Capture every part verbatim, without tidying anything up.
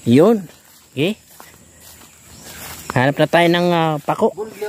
Yun. Okay. Hanap na tayo ng uh, pako.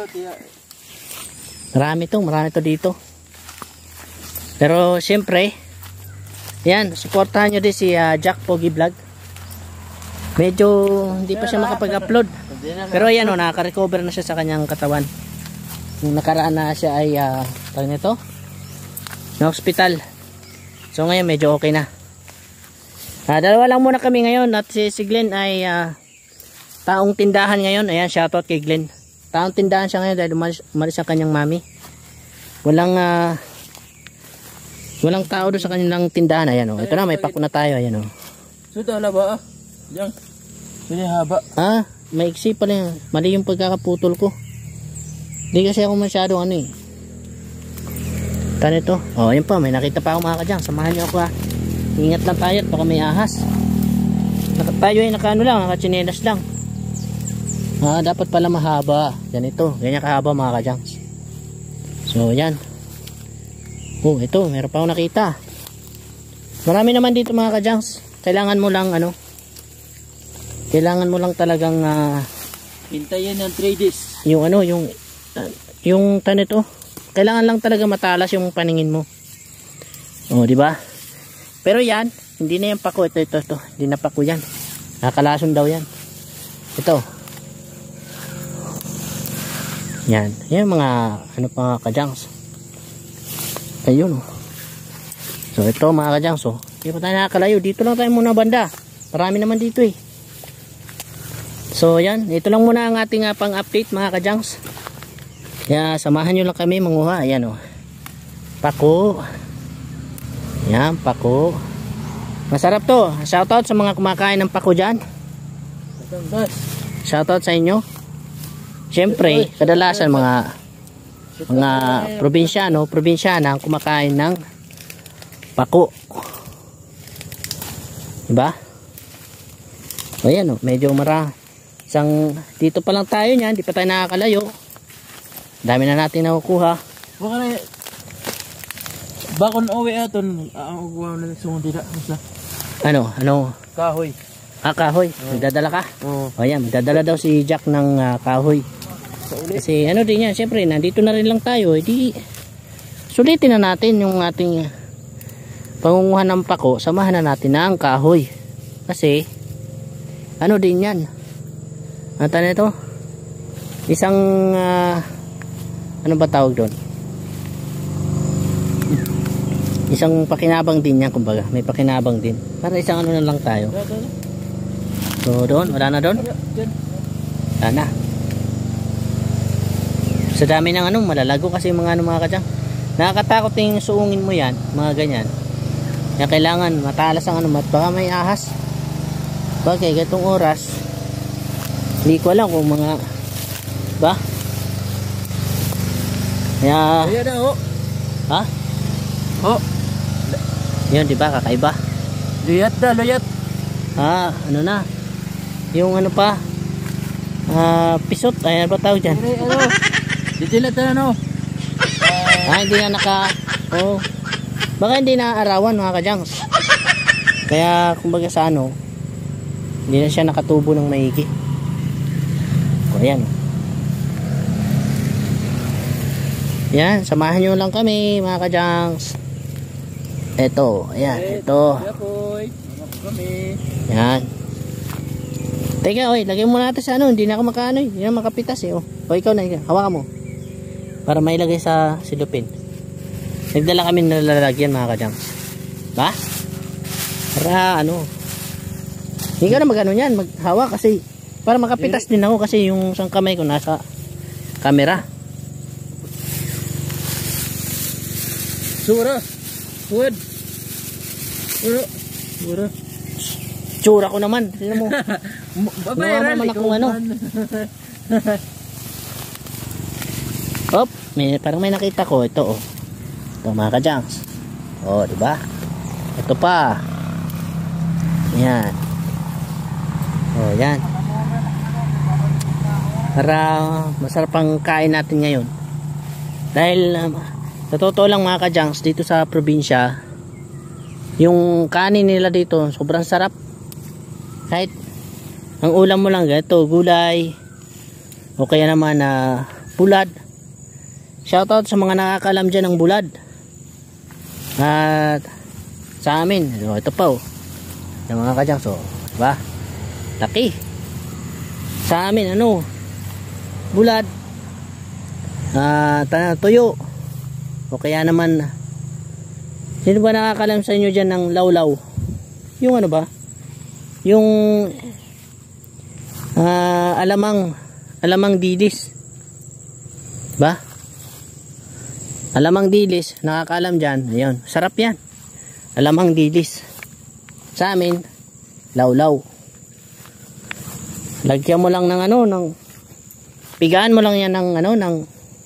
Marami to, marami to dito. Pero siyempre, yan, supportahan nyo din si uh, Jack Pogi Vlog. Medyo hindi pa siya makapag-upload. Pero ayan o, nakaka-recover na siya sa kanyang katawan. Nung nakaraan na siya ay, uh, tawag nito, na hospital. So ngayon medyo okay na. Uh, dalawa lang muna kami ngayon at si, si Glenn ay uh, taong tindahan ngayon. Ayan, shoutout kay Glenn. Taong tindahan siya ngayon dahil umalis, umalis ang kanyang mami. Walang uh, walang tao doon sa kanilang tindahan. Ayan o, ito na, may pako na tayo. Ayan o. Sudah na ba ah? Diyan. Sudah haba. Ah, maiksi pala yan. Mali yung pagkakaputol ko. Hindi kasi ako masyadong ano eh. Tano ito. O, ayun pa, may nakita pa ako mga kadyang. Samahan nyo ako ha. Ingat lang tayo at baka may ahas. Naka, tayo ay naka ano lang, nakachinelas lang. Ah, dapat pala mahaba. Ganito, ganyan kahaba mga kadyang. So, yan. Oh, ito, meron pa ako nakita. Marami naman dito mga kadyangs. Kailangan mo lang ano, kailangan mo lang talagang uh, hintayin ng three days. Yung ano, yung uh, yung tanito. Kailangan lang talaga matalas yung paningin mo. Oh, di ba? Pero yan, hindi na yan pako. Ito, ito, ito. Hindi na pako yan. Nakakalason daw yan. Ito. Yan. Yan mga ano pa kadyangs. Ayun oh. So ito mga kadyangs oh. Hindi pa tayo nakakalayo. Dito lang tayo muna banda. Marami naman dito eh. So yan. Ito lang muna ang ating uh, pang update mga kadyangs. Kaya samahan nyo lang kami manguha. Ayan oh. Pako. Yan pako. Masarap to. Shoutout sa mga kumakain ng pako dyan. Shoutout sa inyo. Siyempre kadalasan mga mga probinsyano, probinsyana ang kumakain ng pako. Diba? O yan o, medyo mara. Isang, dito pa lang tayo niyan, di pa tayo nakakalayo. Dami na natin nakukuha. Baka na, bakon owe aton, ang ugaw na sungon dira. Ano, ano? Kahoy. Ah, kahoy. Magdadala ka? Oo. O yan, magdadala daw si Jack ng uh, kahoy. Kasi ano din yan, siyempre nandito na rin lang tayo, hindi sulitin na natin yung ating pangunguha ng pako, samahan na natin ng kahoy. Kasi ano din yan, ano tayo nito, isang uh, ano ba tawag doon, isang pakinabang din yan, kumbaga may pakinabang din, para isang ano na lang tayo. So doon, wala na doon, wala na. Sa dami ng ano, malalago kasi mga ano mga kadyang. Nakakatakot yung suungin mo yan, mga ganyan. Kaya kailangan matalas ang ano, baka may ahas. Bagay, gatong oras, hindi ko alam kung mga, ba? Kaya, Ayan na ho. ha? Ho. Yun, di ba, kakaiba? Luyat na, luyat. Ah, ano na? Yung ano pa, ah, pisot, ayan ba tawag dyan? Ano? Dito na tayo no. Ah, hindi na naka, oh, baka hindi na arawan mga kadyangs. Kaya kumbaga sa ano, hindi na siya nakatubo ng maigi. O ayan. Yan, samahan nyo lang kami mga kadyangs. Eto, ayan, eto. Yan. Teka, oy, lagyan mo natin sa ano, hindi na ako makaano, hindi na makapitas eh. O, o ikaw na, ikaw, hawakan mo. Para mailagay sa silupin. Nagdala kami ng lalagyan mga kadyangs. Ba? Para ano, hindi ka na mag ano yan, maghawa kasi para makapitas din ako kasi yung isang kamay ko nasa camera. Sura. Wood. Sura. Sura. Tsura ko naman. Tignan mo. Babayaran naman akong ano. Hop, may, parang may nakita ko. Ito oh. Ito mga kadyangs. Oh, diba? Ito pa. Yan. Oh, yan. Para masarap ang kain natin ngayon. Dahil um, sa totoo lang mga kadyangs, dito sa probinsya, yung kanin nila dito sobrang sarap. Kahit Ang ulam mo lang ganito, gulay o kaya naman na uh, bulad. Shoutout sa mga nakakalam dyan ng bulad. At sa amin, so, ito pa oh, yung mga kadyang, so diba, laki. Sa amin ano, bulad, uh, tuyo o kaya naman, sino ba nakakalam sa inyo dyan ng lawlaw? Yung ano ba, yung uh, alamang alamang dilis ba, alamang dilis, nakakaalam dyan, ayun, sarap yan, alamang dilis. Sa amin lawlaw, lagyan mo lang ng ano, ng pigaan mo lang yan ng ano, ng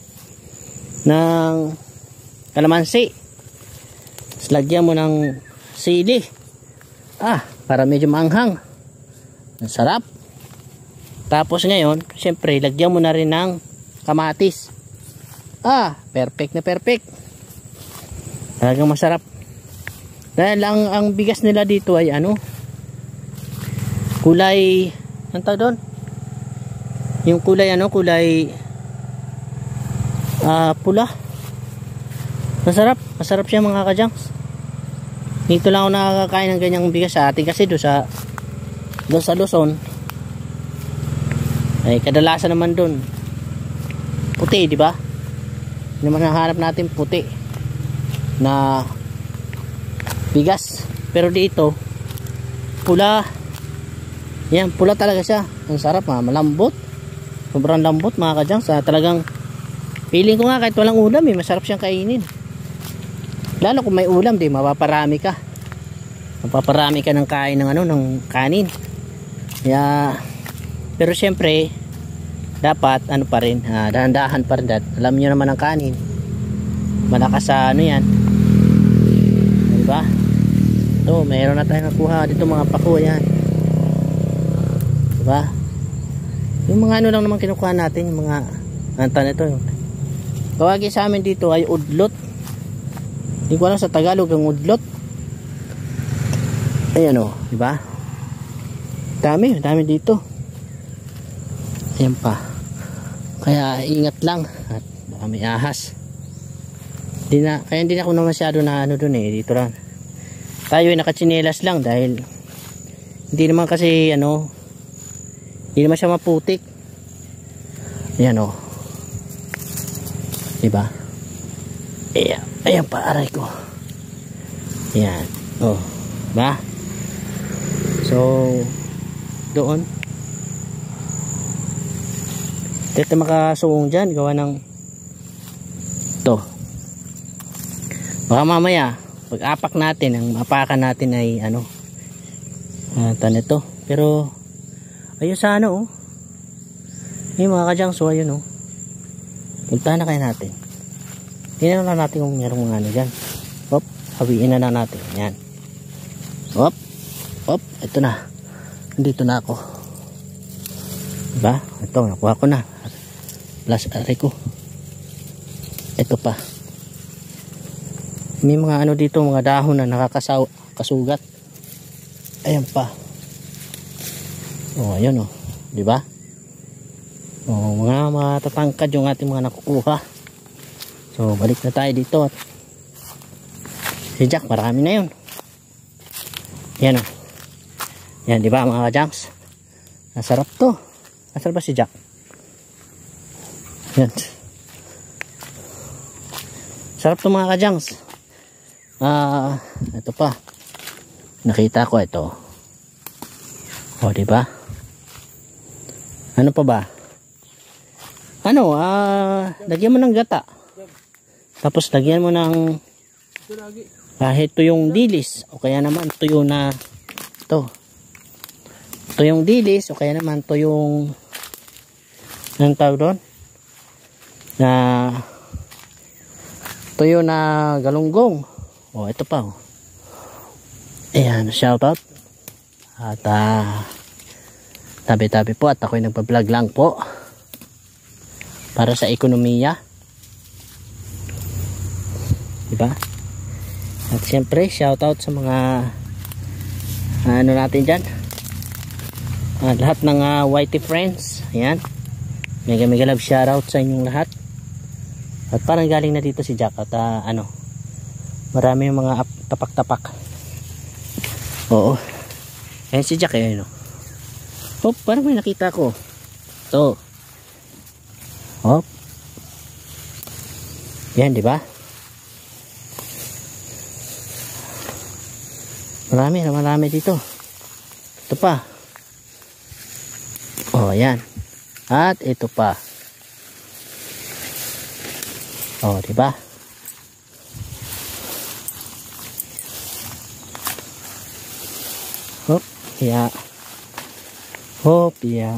ng kalamansi, tapos lagyan mo ng sili, ah, para medyo maanghang, ang sarap. Tapos ngayon syempre lagyan mo na rin ng kamatis, ah, perfect na perfect, talagang masarap. Dahil ang, ang bigas nila dito ay ano, kulay, ang tawag doon, yung kulay ano, kulay uh, pula. Masarap, masarap siya mga kajangs. Dito lang ako nakakakain ng ganyang bigas sa atin, kasi doon sa doon sa Luzon ay kadalasan naman doon puti, di ba? Hindi naman nahanap natin puti na bigas, pero dito pula. Yan, pula talaga siya. Ang sarap, ha? Malambot, sobrang lambot mga kadyang. Sa talagang feeling ko nga kahit walang ulam eh, masarap siyang kainin. Lalo kung may ulam, di mapaparami ka mapaparami ka ng kain ng ano, ng kanin. Kaya, pero syempre dapat ano pa rin, ah, dahan-dahan pa rin. Alam niyo naman ang kanin, malakas sa ano yan, diba? Ito, mayroon na tayong nakuha dito mga pako, yan, diba? Yung mga ano lang naman kinukuha natin, yung mga antan ito, tawagin sa amin dito ay udlot. Hindi ko alam sa Tagalog ang udlot. Ayan o, diba? Dami, dami dito. Ayan pa. Kaya ingat lang, at baka may ahas. Di na, kaya hindi na ako na masyado na ano dun eh, dito lang. Tayo ay nakatsinelas lang dahil hindi naman kasi ano, hindi naman siya maputik. Ayan o, diba? Ayan, ayan pa, aray ko. Ayan, o, diba? So doon dito makasuong dyan, gawa ng to. Baka mamaya pag apak natin, ang apakan natin ay ano, uh, tanito. Pero ayun sa ano oh, yung mga kadyang, so ayun oh, puntahan na kayo natin. Tingnan na natin kung mayroong ano dyan. Hop, hawiin na na natin. Yan, hop, hop, ito na, nandito na ako, diba? Ito, nakuha ko na, plus aray ko, ito pa, may mga ano dito, mga dahon na nakakasugat. Ayan pa, oh, ayun oh, diba? Oh, mga matatangkad yung ating mga nakukuha. So balik na tayo dito, at si Jack marami na yun. Yan o, yan, diba mga kajangs, nasarap to. Nasarap ba si Jack? Yan, sarap to mga kajangs. Ah, uh, ito pa, nakita ko ito. O diba, ano pa ba, ano, ah uh, lagyan mo ng gata, tapos lagyan mo ng kahit tuyong dilis, o kaya naman tuyo na to, tuyong dilis, o kaya naman tuyong, anong tawag doon, na tuyo na galunggong. O ito pa oh. Ayan, shoutout. At uh, tabi-tabi po, at ako'y nagpa-vlog lang po para sa ekonomiya, diba? At syempre shoutout sa mga ano natin dyan, uh, lahat ng uh, Whitey friends. Ayan, mega mega love shoutout sa inyong lahat. At parang galing na dito si Jack at uh, ano, marami yung mga tapak-tapak. Oo, ayan si Jack eh, no? Oh, parang may nakita ko to. Oh, yan, di ba? Marami na marami dito. Ito pa. Oh, yan. At ito pa. Oh, di ba? Hop, yeah. Hop, yeah.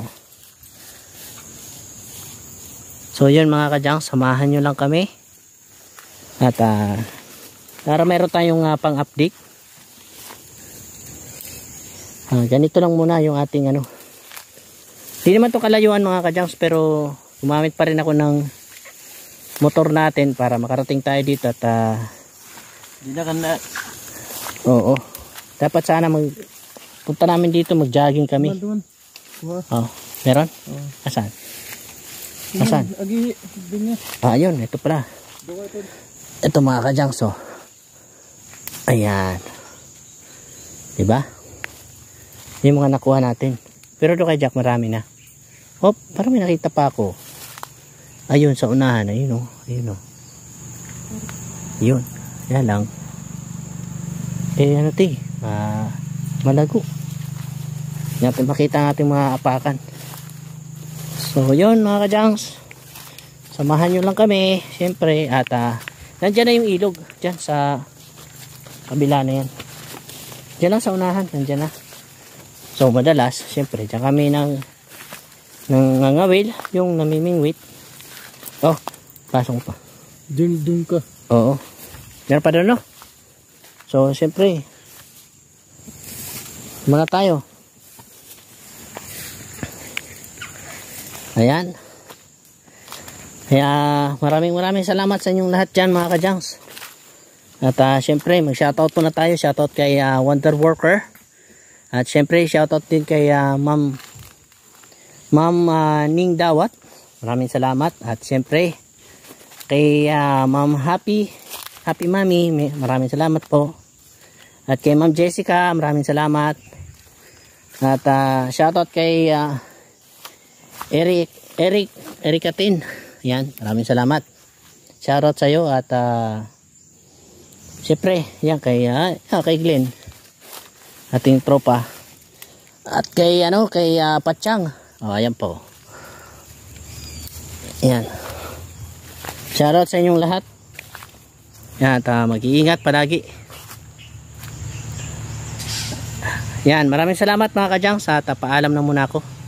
So yun mga kadyang, samahan nyo lang kami. At uh, para meron tayong uh, pang-update. Uh, ganito lang muna yung ating ano. Hindi naman to kalayuan mga kadyangs, pero gumamit pa rin ako ng motor natin para makarating tayo dito. At uh, Di na ka na. Oo. Dapat sana mag punta namin dito, mag-jogging kami. Oh, meron? Oh. Asan? Asan? Agi, din Ah, yun, ito pala. Ito mga kadyangs, oh. Ayan. Diba? Yung mga nakuha natin. Pero doon kay Jack marami na. Hop, parang may nakita pa ako. Ayun, sa unahan. Ayun, oh. Ayun, oh. Yun. Yan lang. Eh, ano ti? Ah, malago. Natin makita natin mga apakan. So, yun mga kadyangs. Samahan nyo lang kami. Siyempre, at uh, nandyan na yung ilog. Dyan sa kabila na yan. Dyan lang sa unahan. Nandyan na. So, madalas, siyempre, dyan kami ng nangangawil. Yung namimingwit. Oh, pasong pa. Dun, dun ka. Oo. Meron pa doon, no? So, siyempre, mga tayo. Ayan. Kaya maraming maraming salamat sa inyong lahat dyan mga kadyangs. At uh, syempre mag shoutout po na tayo. Shoutout kay uh, Wonder Worker. At syempre shoutout din kay uh, Ma'am Ma'am uh, Ning Dawat. Maraming salamat. At syempre kay uh, Ma'am Happy Happy Mami, maraming salamat po. At kay Ma'am Jessica, maraming salamat. At uh, shoutout kay uh, Eric, Eric, Ericatin. Yan, maraming salamat. Shoutout sa iyo at uh, siyempre, yan kay uh, kay Glenn. Ating tropa. At kay ano, kay uh, Pachang. Oh, ayan po. Yan. Shoutout sa inyong lahat. Yan, at uh, mag-iingat palagi. Yan, maraming salamat mga kadyangs at uh, paalam na muna ako.